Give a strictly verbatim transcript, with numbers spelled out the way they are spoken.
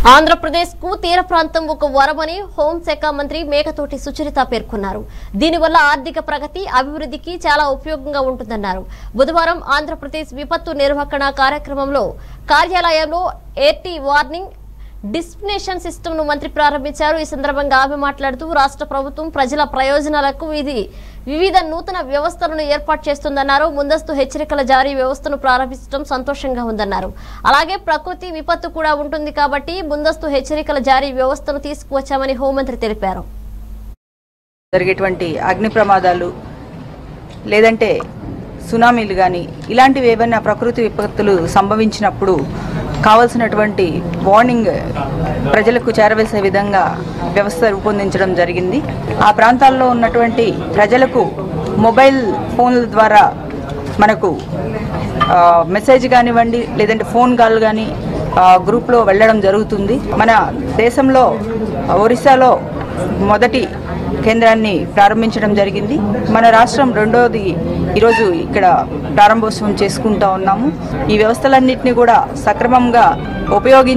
ఆంధ్రప్రదేశ్ కు తీర ప్రాంతం ఒక వరమని హోంశాఖ మంత్రి మేకతోటి సుచరిత పేర్కొన్నారు. దీనివల్ల ఆర్థిక ప్రగతి, అభివృద్ధికి చాలా ఉపయోగంగా ఉంటుందన్నారు. బుధవారం ఆంధ్రప్రదేశ్ విపత్తు నిర్వహణ కార్యక్రమంలో కార్యాలయంలో ఎర్టీ వార్నింగ్ డిస్ప్లేషన్ సిస్టమ్ ను మంత్రి ప్రారంభించారు. ఈ సందర్భంగా ఆమె మాట్లాడుతూ రాష్ట్ర ప్రభుత్వం ప్రజల ప్రయోజనాలకు ఇది వివిధ నూతన వ్యవస్థలను ఏర్పాటు చేస్తుందన్నారు. ముందస్తు హెచ్చరికల జారీ వ్యవస్థను ప్రారంభించడం సంతోషంగా ఉందన్నారు. అలాగే ప్రకృతి విపత్తు కూడా ఉంటుంది కాబట్టి ముందస్తు హెచ్చరికల జారీ వ్యవస్థను తీసుకువచ్చామని హోంమంత్రి తెలిపారు. జరిగేటువంటి అగ్ని ప్రమాదాలు లేదంటే సునామీలు కానీ ఇలాంటివి ఏవైనా ప్రకృతి విపత్తులు సంభవించినప్పుడు కావాల్సినటువంటి వార్నింగ్ ప్రజలకు చేరవేసే విధంగా వ్యవస్థ రూపొందించడం జరిగింది. ఆ ప్రాంతాల్లో ఉన్నటువంటి ప్రజలకు మొబైల్ ఫోన్ల ద్వారా మనకు మెసేజ్ కానివ్వండి లేదంటే ఫోన్ కాల్ కానీ గ్రూప్లో వెళ్ళడం జరుగుతుంది. మన దేశంలో ఒరిస్సాలో మొదటి కేంద్రాన్ని ప్రారంభించడం జరిగింది. మన రాష్ట్రం రెండోది ఈరోజు ఇక్కడ ప్రారంభోత్సవం చేసుకుంటా ఉన్నాము. ఈ వ్యవస్థలన్నింటినీ కూడా సక్రమంగా ఉపయోగించి